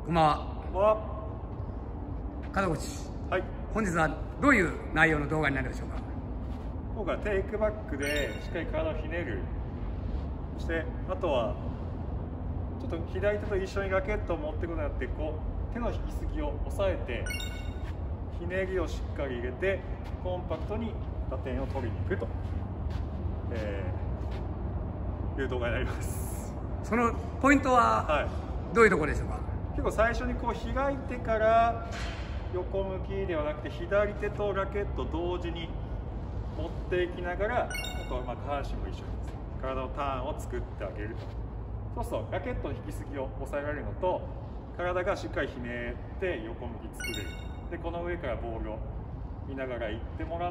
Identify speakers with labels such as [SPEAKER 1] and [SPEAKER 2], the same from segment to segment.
[SPEAKER 1] こんばんは。門口。はい。本日はどういう内容の動画になるでしょうか。
[SPEAKER 2] 今回はテイクバックでしっかり体をひねる。そしてあとはちょっと左手と一緒にラケットを持っていくことによってこう手の引きすぎを抑えてひねりをしっかり入れてコンパクトに打点を取りに行くと、いう動画になります。
[SPEAKER 1] そのポイントはどういうところでしょうか。
[SPEAKER 2] 結構最初にこう開いてから横向きではなくて左手とラケット同時に持っていきながら、あとは下半身も一緒にですね、体のターンを作ってあげると。そうするとラケットの引きすぎを抑えられるのと、体がしっかりひねって横向き作れる。でこの上からボールを見ながら行ってもらって、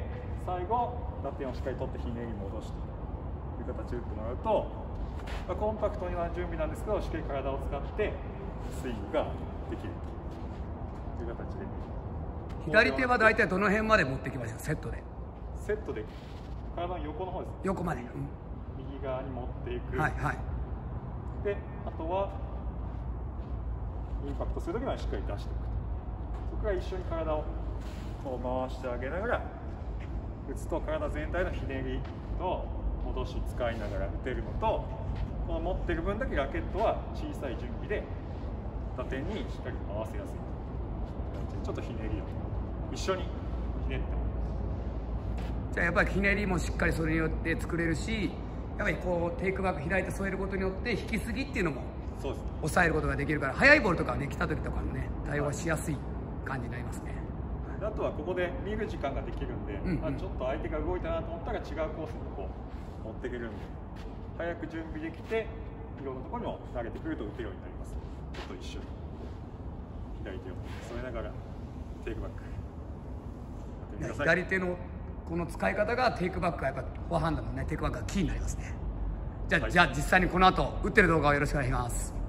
[SPEAKER 2] 最後打点をしっかり取ってひねり戻してという形で打ってもらうと、コンパクトな準備なんですけど、しっかり体を使ってスイングができるという形で。
[SPEAKER 1] 左手は大体どの辺まで持ってきました。セットで
[SPEAKER 2] 体の横の方ですね。
[SPEAKER 1] 横まで、
[SPEAKER 2] 右側に持っていく。
[SPEAKER 1] はいはい。
[SPEAKER 2] であとはインパクトするときはしっかり出しておくと。そこから一緒に体をこう回してあげながら打つと、体全体のひねりと戻し使いながら打てるのと、この持ってる分だけラケットは小さい準備で打点にしっかり合わせやすい。ちょっとひねりを一緒にひねってもらう。
[SPEAKER 1] じゃあやっぱりひねりもしっかりそれによって作れるし、やっぱりこうテイクバック開いて添えることによって引きすぎっていうのも抑えることができるから、速いボールとかね来た時とかのね対応がしやすい感じになりますね。
[SPEAKER 2] あとはここで見る時間ができるんで、ちょっと相手が動いたなと思ったら違うコースにこう持っていけるんで、早く準備できていろんなところにも投げてくると打てるようになります。ちょっと一緒に左手を添えながらテイクバックやってみてください。
[SPEAKER 1] 左手のこの使い方がテイクバックがやっぱフォアハンドのねテイクバックがキーになりますね。じゃあ実際にこの後打ってる動画をよろしくお願いします。